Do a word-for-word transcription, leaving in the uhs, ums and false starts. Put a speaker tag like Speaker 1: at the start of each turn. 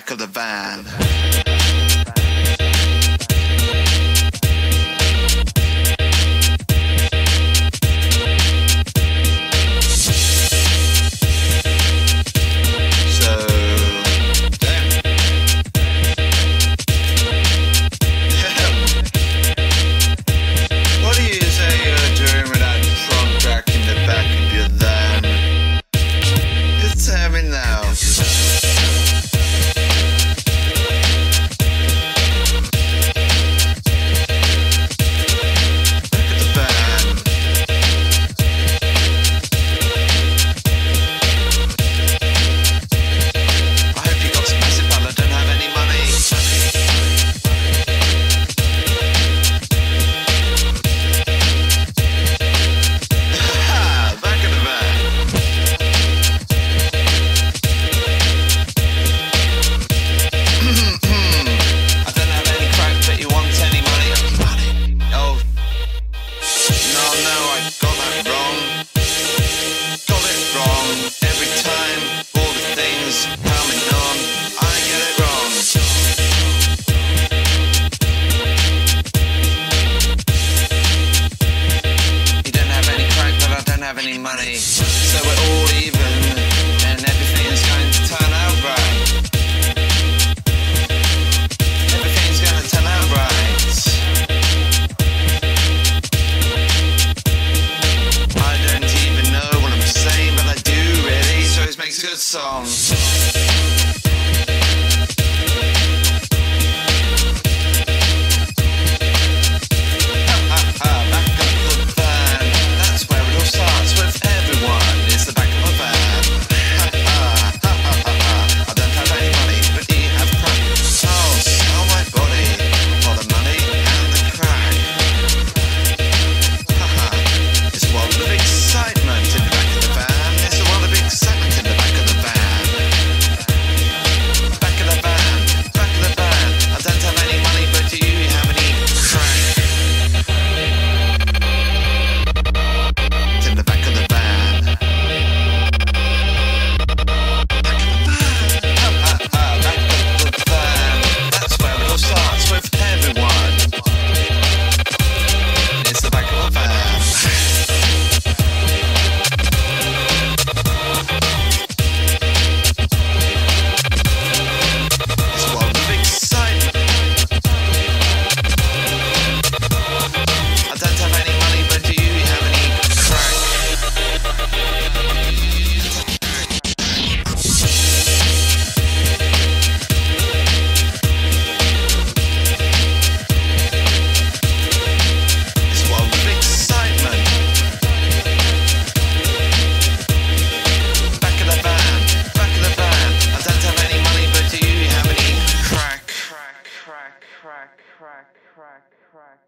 Speaker 1: back of the van.
Speaker 2: Have any money, so we're all even, and everything's going to turn out right. Everything's going to turn out right. I don't even know what I'm saying, but I do really, so it makes a good song. Crack, crack, crack, crack, crack.